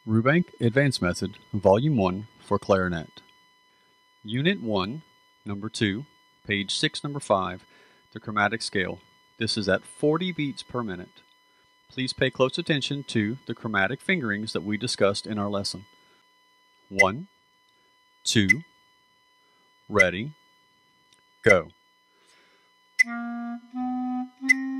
Rubank Advanced Method, Volume 1 for Clarinet. Unit 1, Number 2, page 6, Number 5, the chromatic scale. This is at 40 beats per minute. Please pay close attention to the chromatic fingerings that we discussed in our lesson. 1, 2, ready, go.